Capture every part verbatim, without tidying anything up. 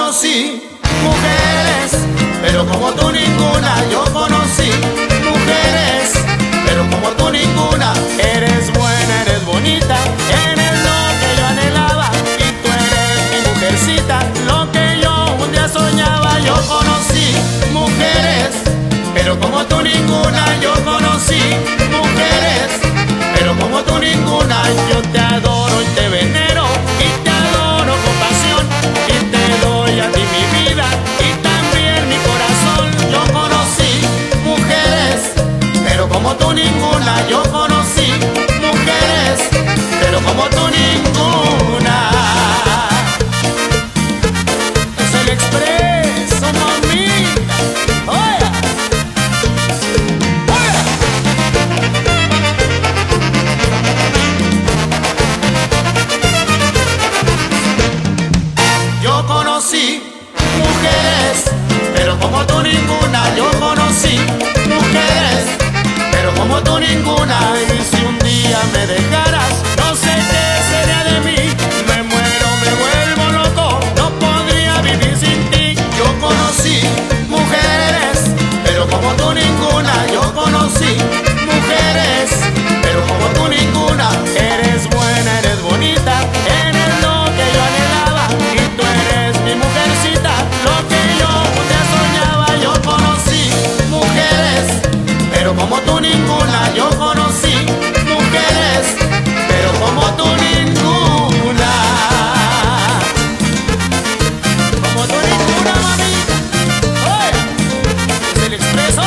conocí mujeres, pero como tú ninguna. Yo conocí mujeres, pero como tú ninguna. Eres buena, eres bonita, eres lo que yo anhelaba, y tú eres mi mujercita, lo que yo un día soñaba. Yo conocí mujeres, pero como tú ninguna. Yo conocí mujeres, pero como tú ninguna. Yo te adoro y te venero, y te adoro con pasión, y te doy a ti mi vida y también mi corazón. Yo conocí mujeres, pero como tú ninguna. Yo conocí mujeres, pero como tú ninguna. Es el Expreso, mamita. ¡Oye! ¡Oye! Yo conocí mujeres, pero como tú ninguna. Yo conocí mujeres, pero como tú ninguna. Y si un día me dejaras, no sé qué sería de mí. Me muero, me vuelvo loco, no podría vivir sin ti. Yo conocí mujeres, pero como tú ninguna. Yo conocí mujeres, pero como tú ninguna. Eres buena, eres bonita, eres lo que yo anhelaba, y tú eres mi mujercita, lo que yo un día soñaba. Yo conocí mujeres, pero como tú ninguna. Yo conocí mujeres, pero como tú ninguna. Como tú ninguna, mamita. ¡Oye! Es el Expreso.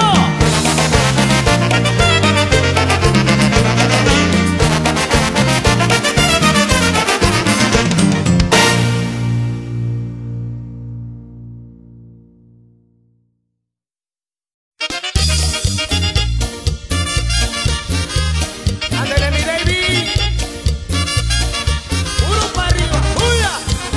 Ándale, mi baby. Puro para arriba. ¡Uya!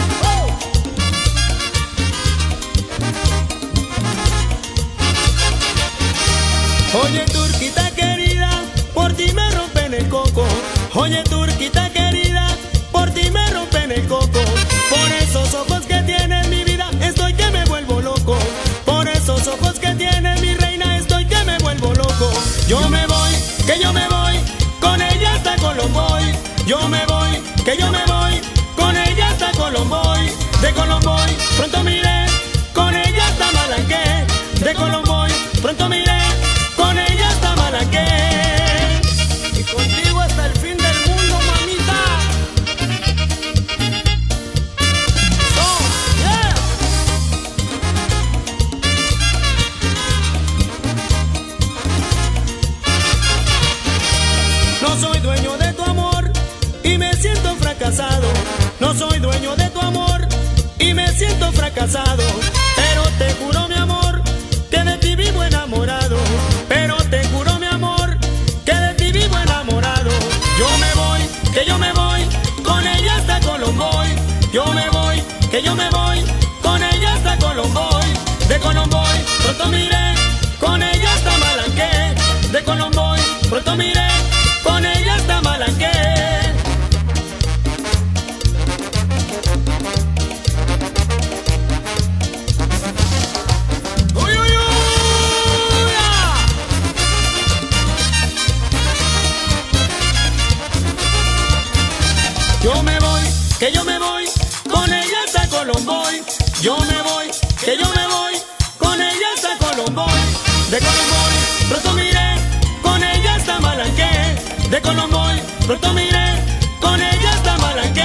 ¡Oh! Oye, turquita querida, por ti me rompen el coco. Oye, turquita querida, por ti me rompen el coco. Por esos ojos que tiene mi vida, estoy que me vuelvo loco. Por esos ojos que tiene mi reina, estoy que me vuelvo loco. Yo me voy, que yo me voy, con ella hasta Colomboy. Yo me voy, que yo me voy, con ella hasta Colomboy. De Colomboy, pronto miré, con ella hasta Malanqué. De Colomboy, pronto miré, con ella hasta Malanqué. Y contigo hasta el fin del mundo, mamita. Oh, yeah. No soy dueño de tu amor y me siento fracasado. No soy dueño de tu amor y me siento fracasado. Pero te juro, mi amor, que de ti vivo enamorado. Pero te juro, mi amor, que de ti vivo enamorado. Yo me voy, que yo me voy, con ella hasta Colomboy. Yo me voy, que yo me voy, con ella hasta Colomboy. De Colomboy, pronto miré, con ella hasta Malanqué. De Colomboy, pronto miré, con ella hasta Malanqué. ¡Uy, uy, uy! ¡Ah! Yo me voy, que yo me voy, con ella hasta Colomboy. Yo me voy, que yo me voy, con ella hasta Colomboy. De Colomboy, pronto miré, con ella hasta Malanqué. De Colomboy, pronto miré, con ella hasta Malanqué.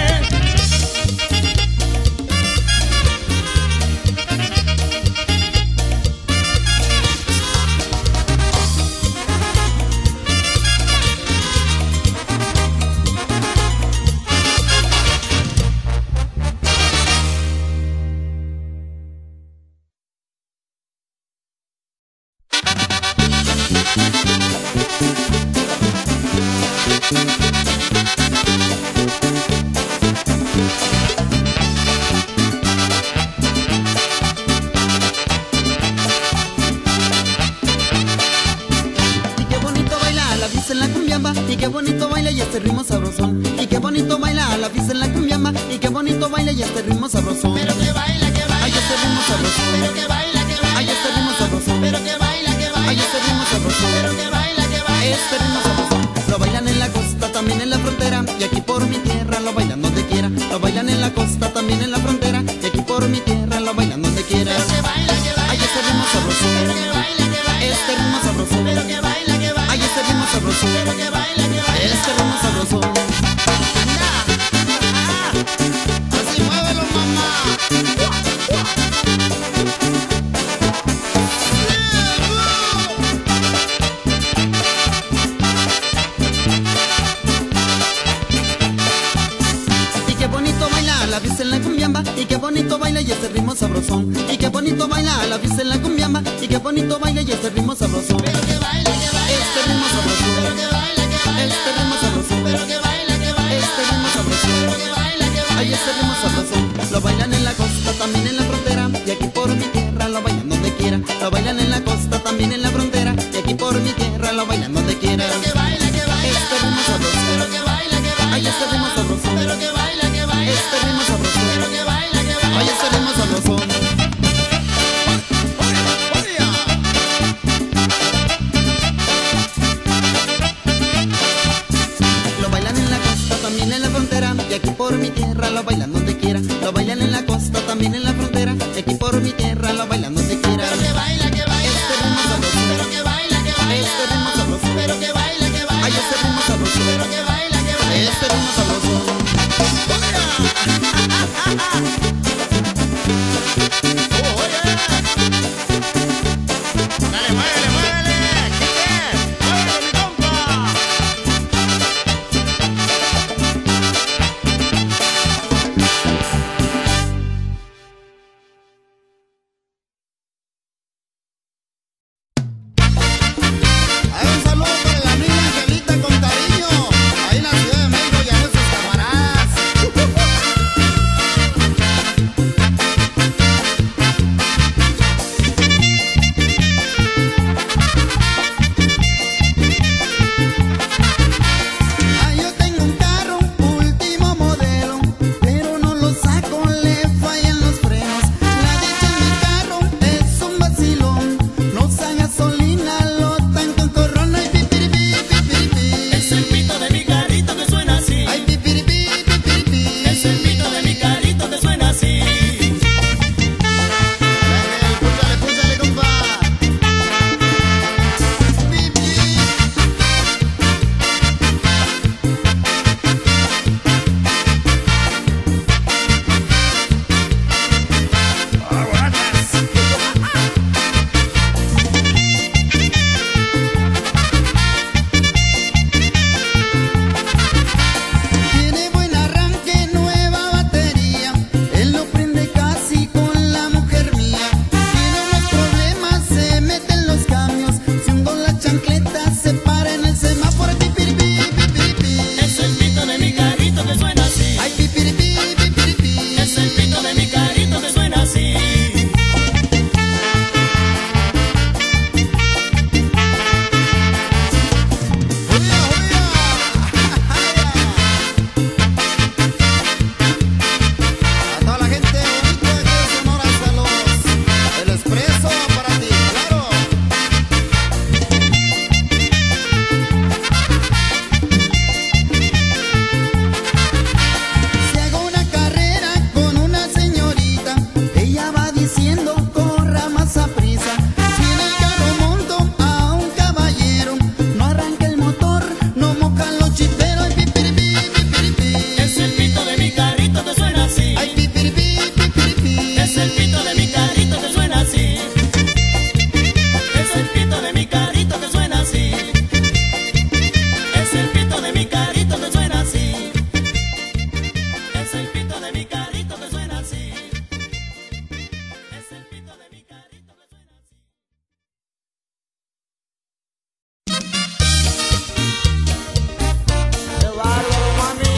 y qué bonito baila y este ritmo sabrosón. Y qué bonito baila la fiesta en la cumbiamba, y qué bonito baila y este ritmo sabrosón. Pero que baila lo bailan donde quiera. Lo bailan en la costa, también en la frontera. Y aquí por mi tierra lo bailan donde quiera. Pero que baila, que baila. Ay, este ritmo sabroso. Pero que baila, que baila. Este ritmo sabroso. Pero que baila, que baila. Ay, este ritmo sabroso. Pero que baila, que baila. Este ritmo sabroso. Anda. Así muévelo, mamá. Y qué bonito baila la fiesta en la cumbiamba. Y qué bonito baila y este ritmo sabrosón. Y qué bonito baila la fiesta en la cumbiamba. Y qué bonito baila y este ritmo sabrosón. Pero que baila, que baila. Este ritmo sabroso. Pero que baila, que baila. Este ritmo sabroso. Pero que baila, que baila. Este ritmo sabroso. Pero que baila, que baila. Ay, este ritmo sabroso. Lo bailan en la costa, también en la frontera. Y aquí por mi tierra lo bailan donde quiera. Lo bailan en la costa, también en la frontera. Y aquí por mi tierra lo bailan donde quiera. Pero que baila, que baila. Este ritmo sabroso. Pero que baila, que baila. Ay, este ritmo sabroso. Pero que baila, que baila. Este ritmo sabroso. Pero que baila, que baila. Ay, este ritmo sabroso. Lo bailan en la costa, también en la frontera. Y aquí por mi tierra lo bailan donde quiera. Lo bailan en la costa, también en la frontera. Y aquí por mi tierra lo bailan donde quiera. Pero que baila, que baila. Este ritmo sabroso. Pero que baila, que baila. Este ritmo sabroso. Pero que baila, que baila. Ay, este ritmo sabroso. Pero que baila, que baila. Este ritmo sabroso. Dale, muévele, muévele. Quique, muévele, mi compa. Hay un saludo para la amiga Angelita con cariño. Ahí en la Ciudad de México y a nuestros camaradas. Ah, yo tengo un carro último modelo, pero no lo saco, le fallan los frenos. La dicha en mi carro es un vacilón, no usa gasolina, lo tanco en corrona. Ay, pipiripi, pipiripi. Es el pito de mi carrito que suena así. Ay, pipiripi, pipiripi. Es el pito de mi carrito que suena así. Dale, púchale, púchale, compa. Pipi. Tiene buen arranque, nueva batería. Él no prende casi con la mujer mía. Tiene unos problemas, se mete en los cambios. Si hundo la chancleta, se para en el semáforo. Pipiripi, pipiripi. Es el pito de mi carrito que suena así. Ay, pipiripi, pipiripi. Es el pito de mi carrito que suena así. ¡Julia, Julia! A toda la gente bonita que es Sonora, saludos. El expreso para ti, claro. Si hago una carrera con una señorita, ella va diciendo corra más a prisa. Si en el carro monto a un caballero, no arranca el motor, no mojan los chiperos. Ay, pipiripi, pipiripi. Es el pito de mi carrito que suena así. Ay, pipiripi, pipiripi. Es el pito de mi carrito que suena así. Es el pito de mi carrito que suena así. Es el pito de mi carrito que suena así. Es el pito de mi carrito que suena así. Es el pito de mi carrito que suena así. ¡Qué bárbaro, mami!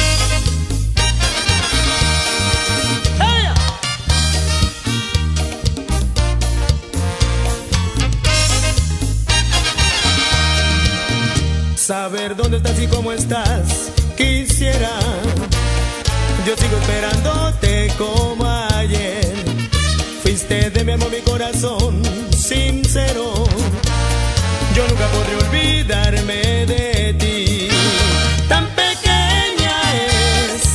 Saber dónde estás y cómo estás, quisiera. Yo sigo esperándote como ayer. Fuiste de mi amor, mi corazón sincero. Yo nunca podré olvidarme de ti. Tan pequeña es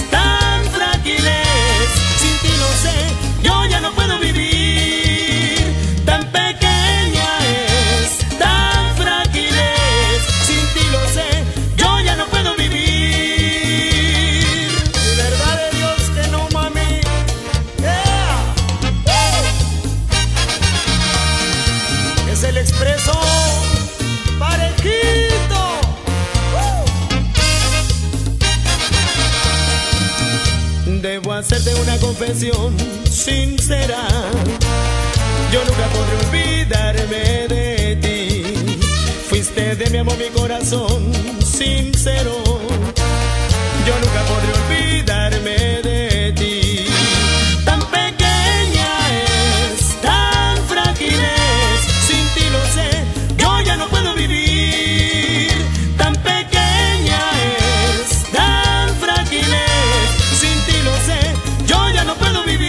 Debo hacerte una confesión sincera. Yo nunca podré olvidarme de ti. Fuiste de mi amor, mi corazón sincero. Yo nunca podré olvidarme de ti. Tan pequeña es, tan frágil es, sin ti lo sé, yo ya no puedo vivir. Tan pequeña es, tan frágil es, sin ti lo sé, yo ya no puedo vivir.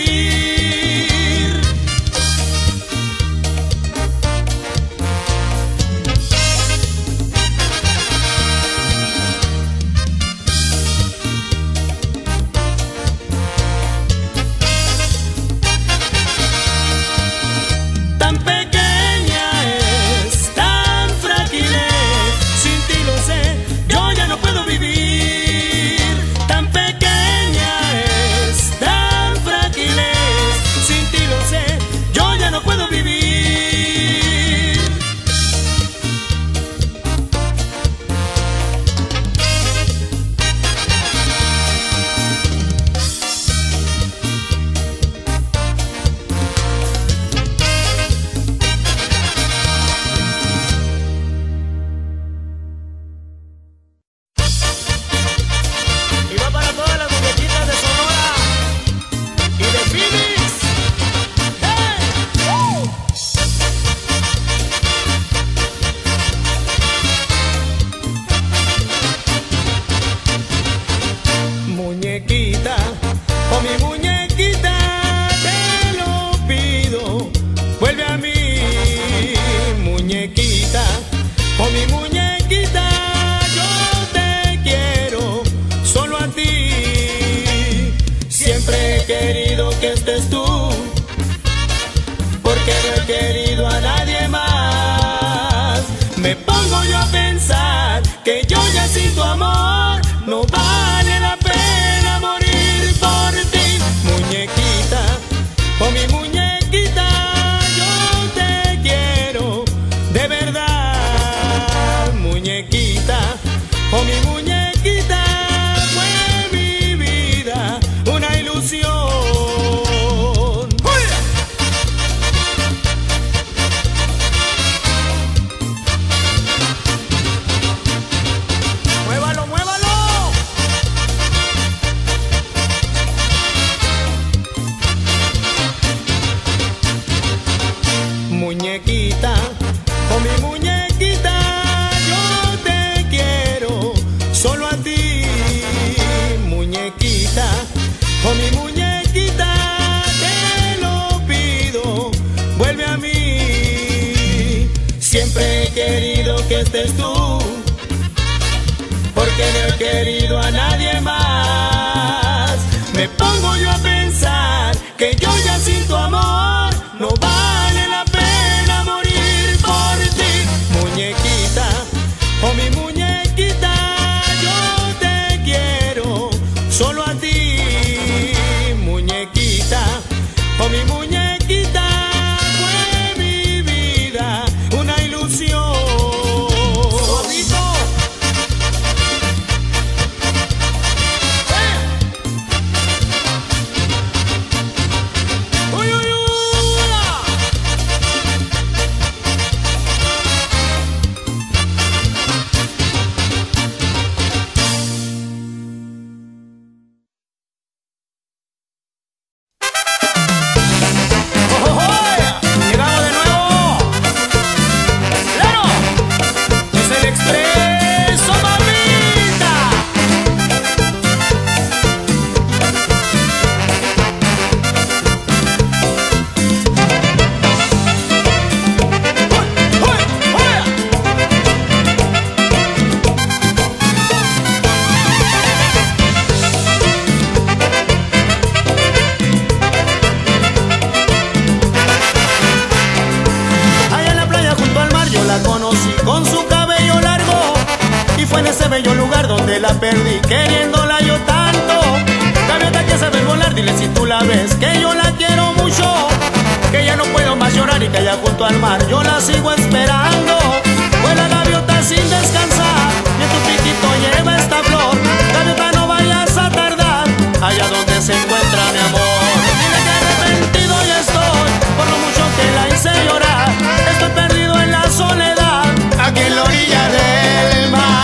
allá donde se encuentra mi amor. Dile que arrepentido ya estoy por lo mucho que la hice llorar. Estoy perdido en la soledad, aquí en la orilla del mar.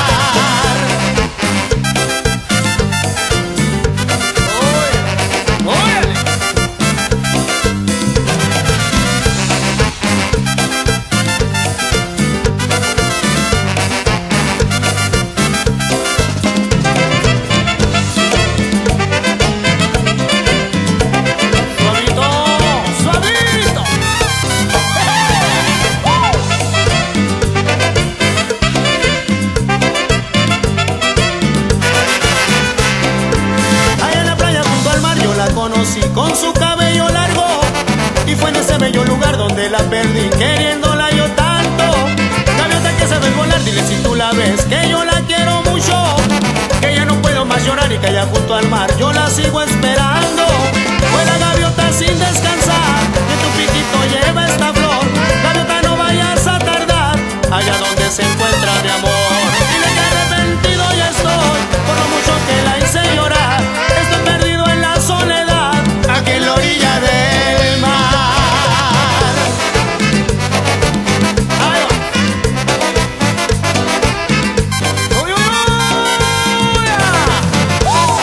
Con su cabello largo, y fue en ese bello lugar donde la perdí, queriéndola yo tanto. Gaviota que sabe volar, dile si tú la ves, que yo la quiero mucho, que ya no puedo más llorar y que allá junto al mar yo la sigo esperando. Vuela gaviota sin descansar, que tu piquito lleva esta flor. Gaviota, no vayas a tardar, allá donde se encuentra mi amor. Dile que arrepentido ya estoy por lo mucho que la hice llorar. Estoy perdido en la soledad, aquí en la orilla del mar. ¡Ay, va! ¡Uy, uy, uy! ¡Uh!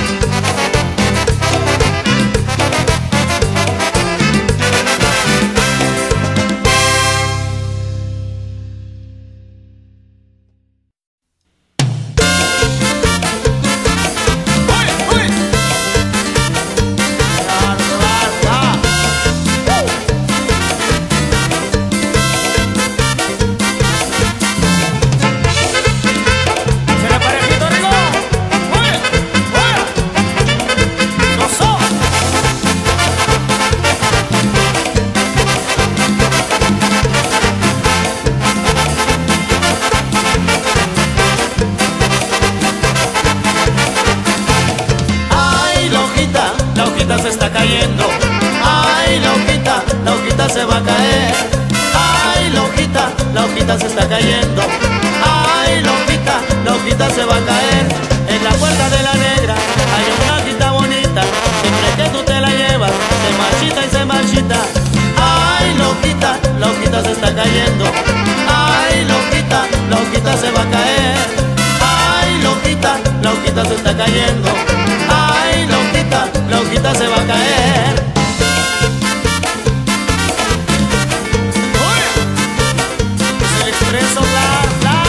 Se está cayendo, ay la hojita, la hojita se va a caer. Ay la hojita, la hojita se está cayendo. Ay la hojita, la hojita se va a caer. En la puerta de la negra hay una hojita bonita, siempre que tú te la llevas se marchita y se marchita. Ay la hojita, la hojita se está cayendo. Ay la hojita, la hojita se va a caer. Ay la hojita, la hojita se está cayendo. Ay la hojita, la hojita se va a caer. Es el expreso bla bla.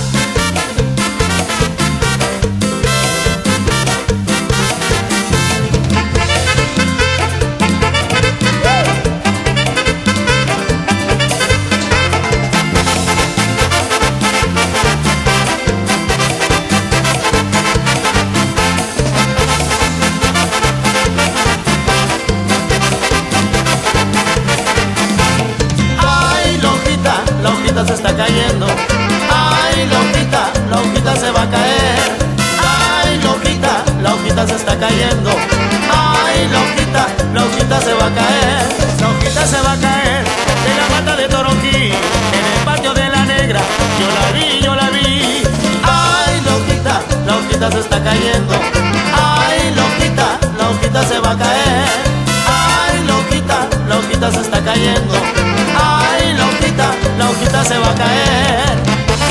Se está cayendo. Ay, la hojita, la hojita se va a caer. Ay, la hojita, la hojita se está cayendo. Ay, la hojita, la hojita se va a caer. La hojita se va a caer de la mata de Toroquí, en el patio de la negra. Yo la vi, yo la vi. Ay, la hojita, la hojita se está cayendo. Ay, la hojita, la hojita se va a caer. Ay, la hojita, la hojita se está cayendo. Ay, la hojita, la hojita se va a caer.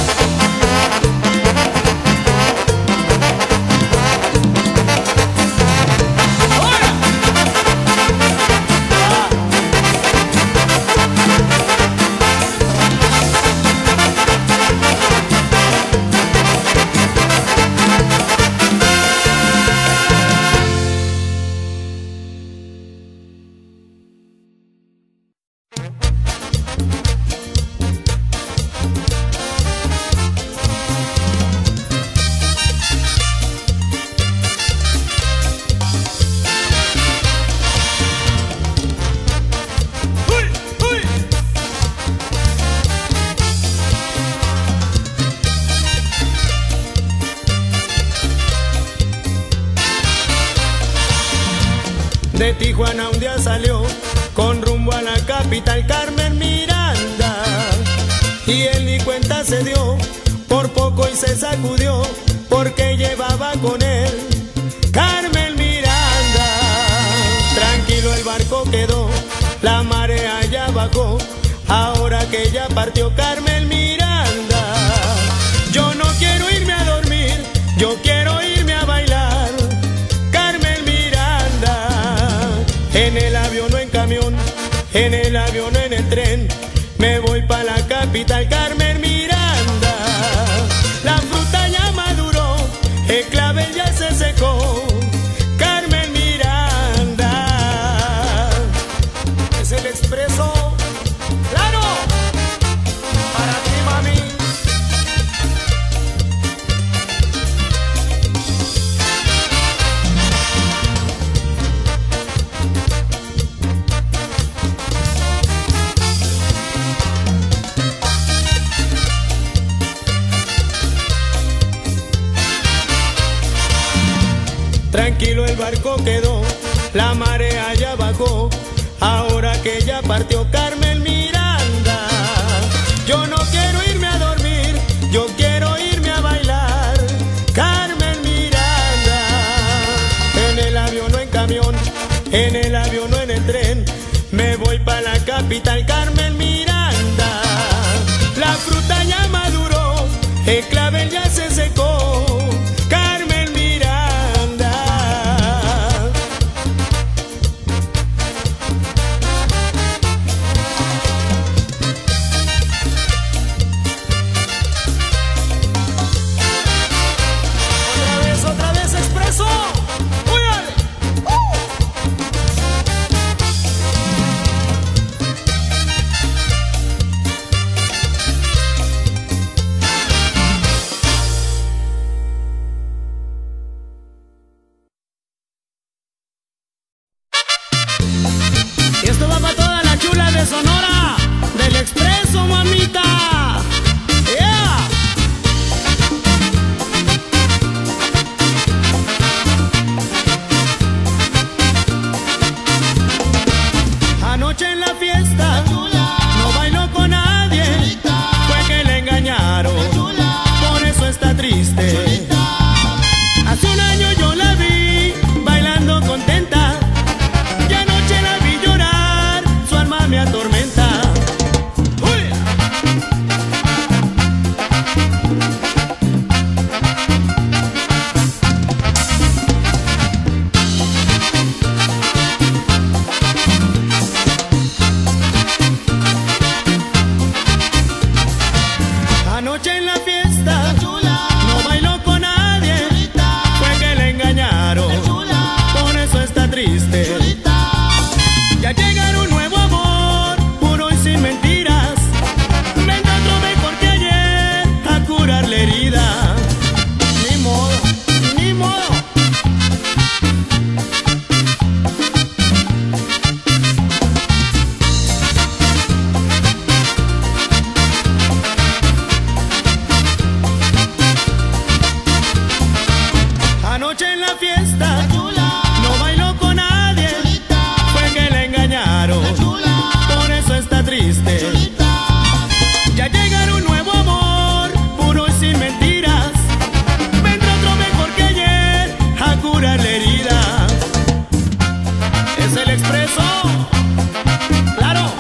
De Tijuana un día salió con rumbo a la capital Carmen Miranda, y él ni cuenta se dio, por poco y se sacudió, porque llevaba con él Carmen partió Carmen Miranda. Yo no quiero irme a dormir, yo quiero irme a bailar. Carmen Miranda, en el avión o en camión, en el avión o en el tren, me voy pa' la capital. Carmen Miranda, la fruta ya maduró, el clavel ya se secó. Carmen Miranda, es el expreso, claro, para ti, mami. Tranquilo el barco quedó, la marea ya bajó, ahora que ya partió Carmen Miranda. Yo no quiero irme a dormir, yo quiero irme a bailar. Carmen Miranda, en el avión o en camión, en el avión o en el tren, me voy pa' la capital. Carmen Miranda, la fruta ya maduró, el clavel ya se secó. Carmen Miranda, otra vez, otra vez, expreso. ¡Úyale! ¡Uh! Y esto va para toda la chula de Sonora, del expreso, mamita. Yeah. Anoche en la fiesta no bailó con nadie, fue que le engañaron, por eso está triste. Hace un año yo la vi bailando contenta, y anoche la vi llorar, su alma me atormenta. ¡Uy! Anoche en la fiesta no bailó con nadie, fue que le engañaron, por eso está triste. Ya llegará un nuevo amor, puro y sin mentiras, vendrá otro mejor que ayer a curar la herida. Ni modo, ni modo. Anoche en la fiesta no bailó con nadie, fue que le engañaron, por eso está triste. Ya llegará un nuevo amor, puro y sin mentiras, vendrá otro mejor que ayer a curar la herida. Es el expreso, claro.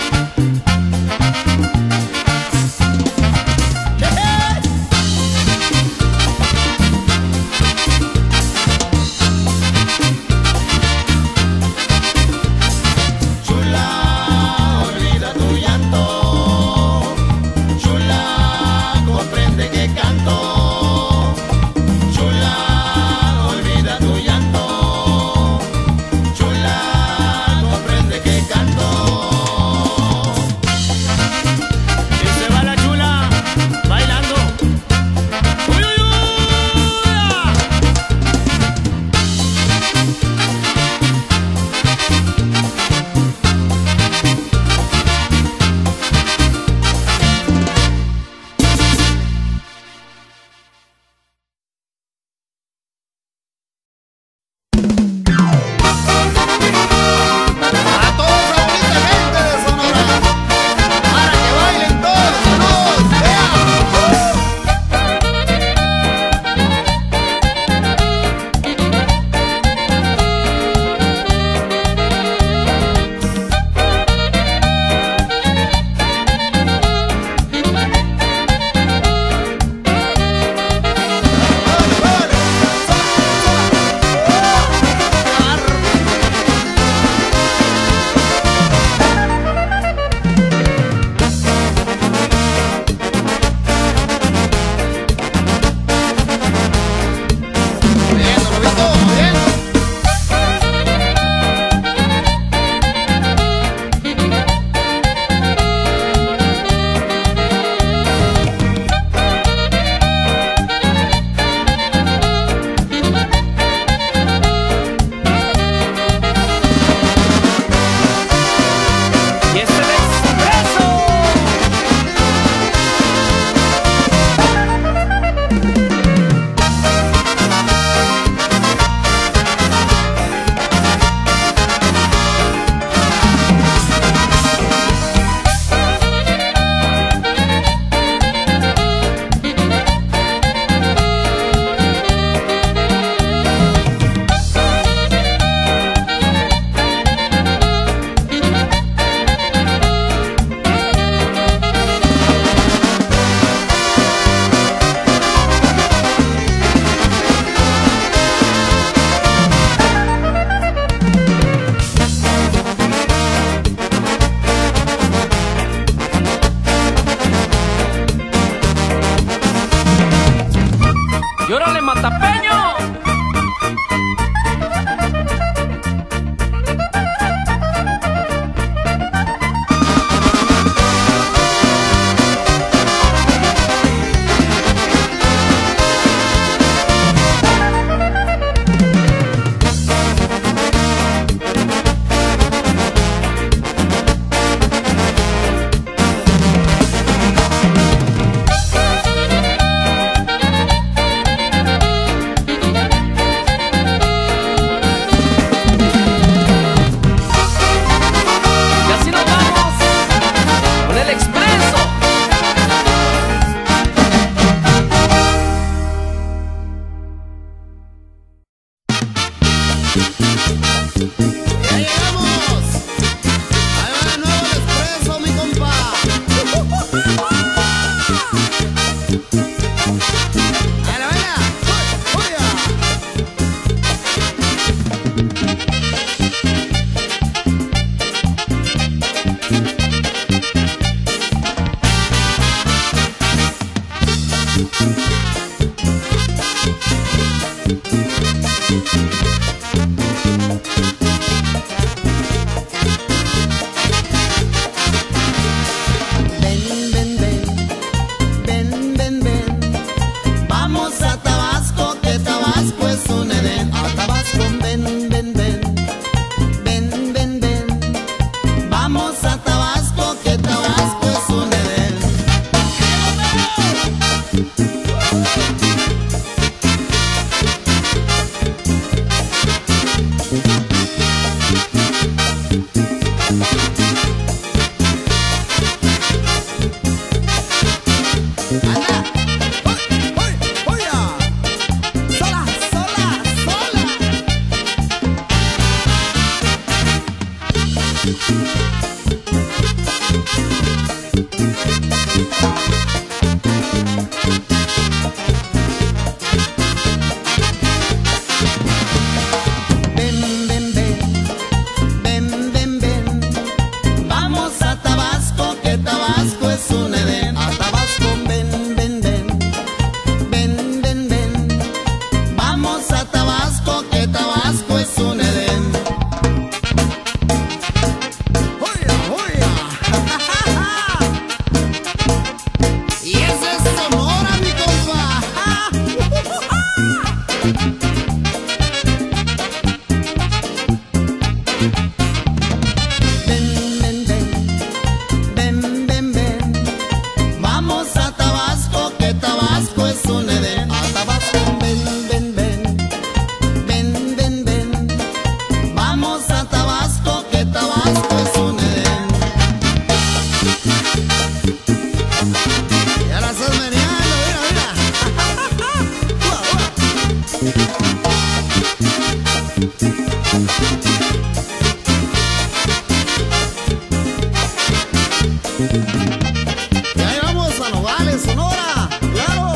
Y ahí vamos a Nogales, Sonora, claro.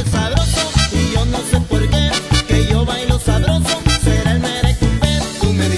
Tú me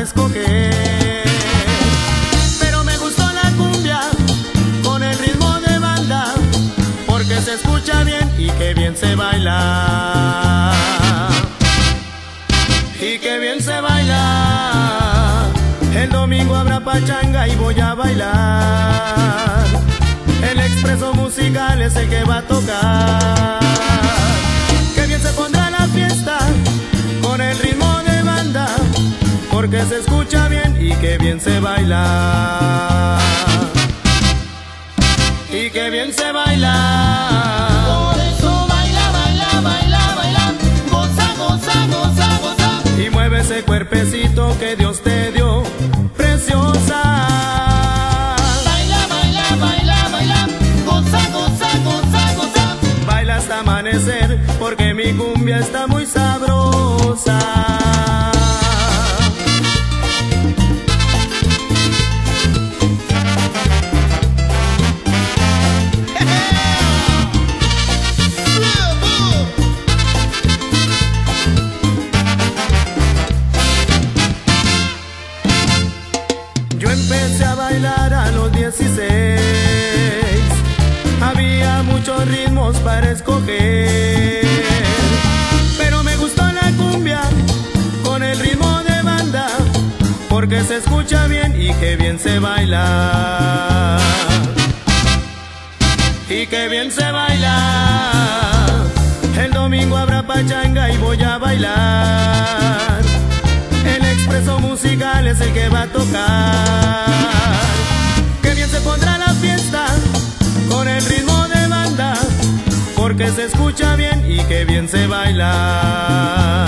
escoger. Pero me gustó la cumbia con el ritmo de banda, porque se escucha bien y que bien se baila. Y que bien se baila. El domingo habrá pachanga y voy a bailar. El Expreso Musical es el que va a tocar. Que bien se pondrá la fiesta con el ritmo de banda, porque se escucha bien y que bien se baila. Y que bien se baila. Por eso baila, baila, baila, baila. Goza, goza, goza, goza. Y mueve ese cuerpecito que Dios te dio, preciosa. Baila, baila, baila, baila. Goza, goza, goza, goza. Baila hasta amanecer, porque mi cumbia está muy sabrosa. Yo empecé a bailar a los dieciséis. Había muchos ritmos para escoger, pero me gustó la cumbia con el ritmo de banda, porque se escucha bien y que bien se baila. Y que bien se baila. El domingo habrá pachanga y voy a bailar. El Expreso Musical es el que va a tocar. Que bien se pondrá la fiesta con el ritmo de banda, porque se escucha bien y que bien se baila.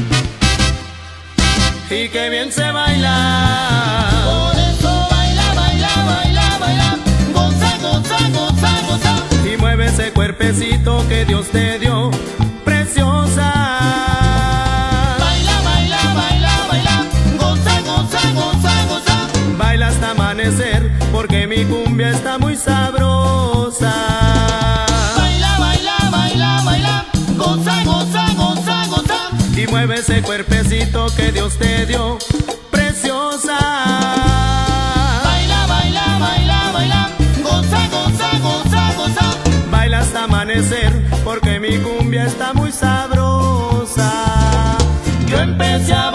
Y que bien se baila. Por eso baila, baila, baila, baila. Goza, goza, goza, goza. Y mueve ese cuerpecito que Dios te dio, preciosa. Baila, baila, baila, baila. Goza, goza, goza, goza. Baila hasta amanecer, porque mi cumbia está muy sabrosa. Baila, baila, baila, baila. Goza, goza, goza, goza. Y mueve ese cuerpecito que Dios te dio, preciosa. Baila, baila, baila, baila. Goza, goza, goza, goza. Baila hasta amanecer, porque mi cumbia está muy sabrosa. Yo empecé a